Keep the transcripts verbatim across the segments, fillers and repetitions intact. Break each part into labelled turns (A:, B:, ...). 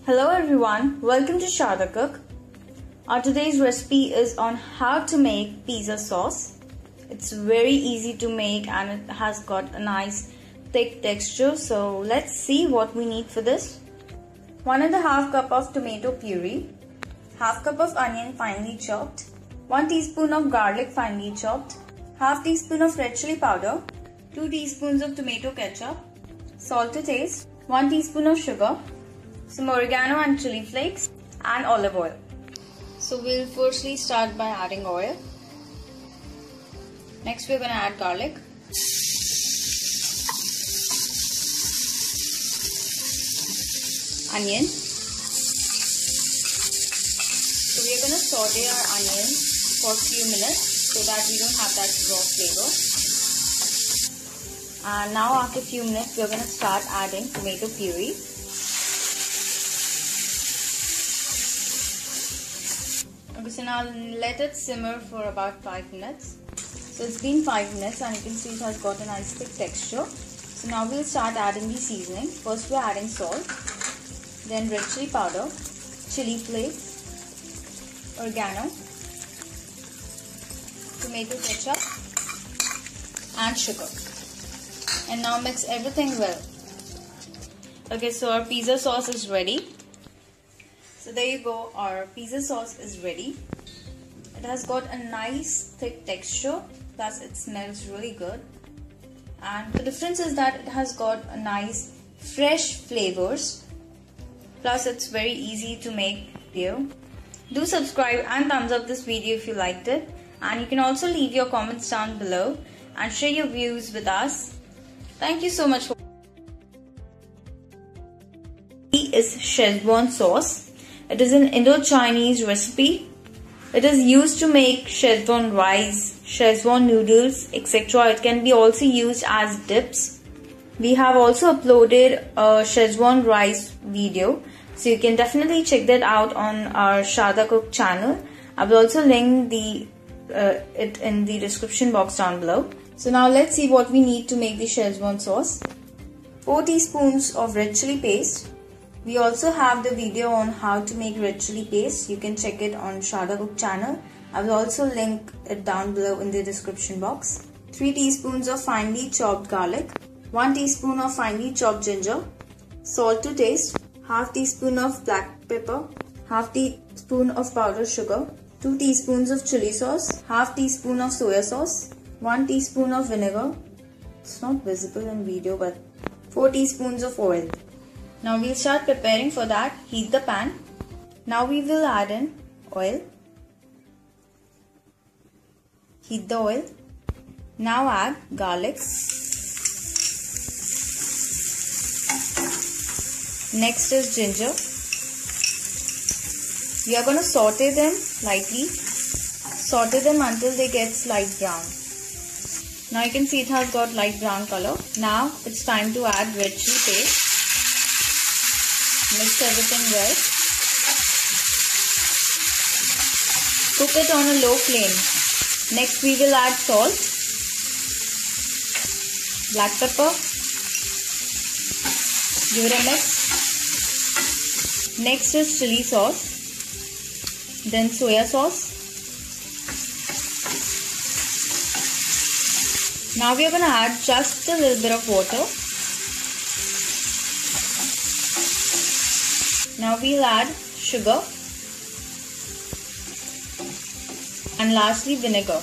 A: Hello everyone, welcome to Shada Cook. Our today's recipe is on how to make pizza sauce. It's very easy to make and it has got a nice thick texture. So let's see what we need for this. One and a half cup of tomato puree, half cup of onion finely chopped, one teaspoon of garlic finely chopped, half teaspoon of red chili powder, two teaspoons of tomato ketchup, salt to taste, one teaspoon of sugar, some oregano and chili flakes, and olive oil. So we'll firstly start by adding oil. Next we're going to add garlic, onion. So we're going to saute our onions for a few minutes so that we don't have that raw flavor. And now after a few minutes we're going to start adding tomato puree. Okay, so now let it simmer for about five minutes. So it's been five minutes and you can see it has got a nice thick texture. So now we'll start adding the seasoning. First we're adding salt, then red chili powder, chili flakes, oregano, tomato ketchup and sugar. And now mix everything well. Okay, so our pizza sauce is ready. So there you go, our pizza sauce is ready. It has got a nice thick texture, plus it smells really good. And the difference is that it has got a nice fresh flavors. Plus it's very easy to make video. Do subscribe and thumbs up this video if you liked it. And you can also leave your comments down below and share your views with us. Thank you so much for watching. Is Shezwan sauce. It is an Indo-Chinese recipe. It is used to make Shezwan rice, Shezwan noodles, et cetera. It can be also used as dips. We have also uploaded a Shezwan rice video, so you can definitely check that out on our Shada Cook channel. I will also link the uh, it in the description box down below. So now let's see what we need to make the Shezwan sauce. four teaspoons of red chili paste. We also have the video on how to make red chili paste. You can check it on Shada Cook channel. I will also link it down below in the description box. three teaspoons of finely chopped garlic, one teaspoon of finely chopped ginger, salt to taste, half teaspoon of black pepper, half teaspoon of powdered sugar, two teaspoons of chili sauce, half teaspoon of soya sauce, one teaspoon of vinegar. It's not visible in video, but four teaspoons of oil. Now we'll start preparing for that. Heat the pan. Now we will add in oil. Heat the oil. Now add garlic. Next is ginger. We are going to saute them lightly. Saute them until they get light brown. Now you can see it has got light brown color. Now it's time to add red chili paste. Mix everything well. Cook it on a low flame. Next we will add salt, black pepper. Give it a mix. Next is chili sauce. Then soya sauce. Now we are going to add just a little bit of water. Now we'll add sugar and lastly vinegar.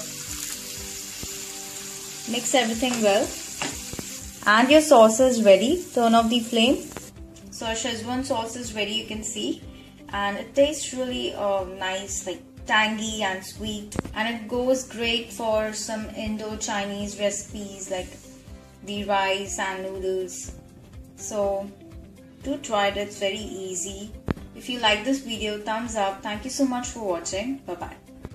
A: Mix everything well and your sauce is ready. Turn off the flame. So our Shezwan sauce is ready, you can see, and it tastes really uh, nice, like tangy and sweet, and it goes great for some Indo-Chinese recipes like the rice and noodles. So do try it, it's very easy. If you like this video, thumbs up. Thank you so much for watching. Bye bye.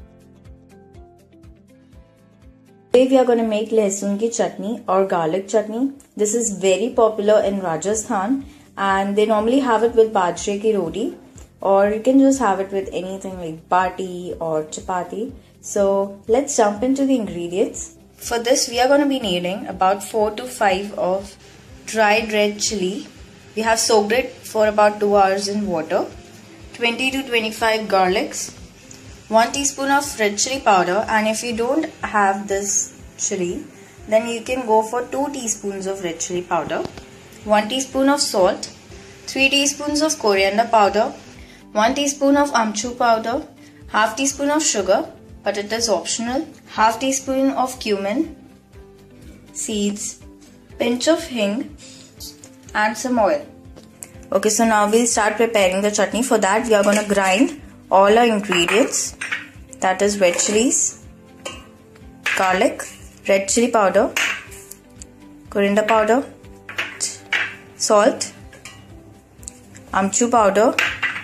A: Today we are going to make lesun ki chutney or garlic chutney. This is very popular in Rajasthan and they normally have it with bajre ki roti, or you can just have it with anything like bati or chapati. So let's jump into the ingredients. For this we are going to be needing about four to five of dried red chili, We have soaked it for about two hours in water. twenty to twenty-five garlics, one teaspoon of red chili powder, and if you don't have this chili, then you can go for two teaspoons of red chili powder, one teaspoon of salt, three teaspoons of coriander powder, one teaspoon of amchur powder, half teaspoon of sugar, but it is optional, half teaspoon of cumin seeds, pinch of hing, and some oil. Okay, so now we'll start preparing the chutney. For that, we are going to grind all our ingredients. That is red chilies, garlic, red chili powder, coriander powder, salt, amchur powder,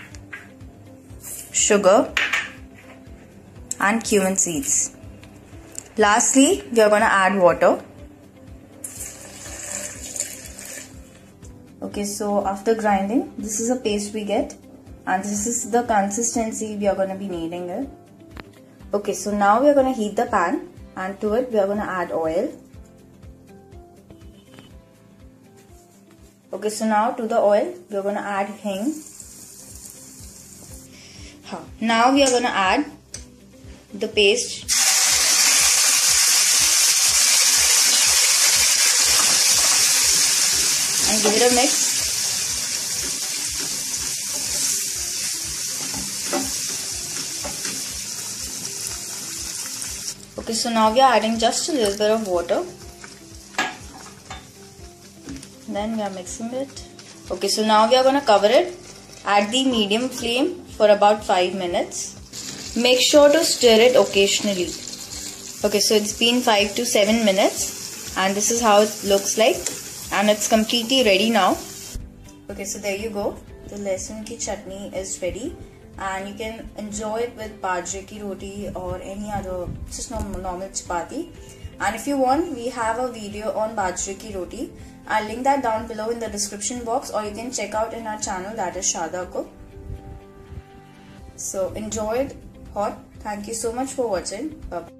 A: sugar, and cumin seeds. Lastly, we are going to add water. Okay, so after grinding, this is a paste we get, and this is the consistency we are going to be needing it. Okay, so now we are going to heat the pan, and to it we are going to add oil. Okay, so now to the oil we are going to add hing. Now we are going to add the paste. And give it a mix. Okay, so now we are adding just a little bit of water. Then we are mixing it. Okay, so now we are going to cover it at the medium flame for about five minutes. Make sure to stir it occasionally. Okay, so it's been five to seven minutes and this is how it looks like. And it's completely ready now. Okay, so there you go. The lesun ki chutney is ready, and you can enjoy it with bajre ki roti or any other just normal, normal chapati. And if you want, we have a video on bajre ki roti. I'll link that down below in the description box, or you can check out in our channel, that is Shada Cook. So enjoy it hot. Thank you so much for watching. Bye.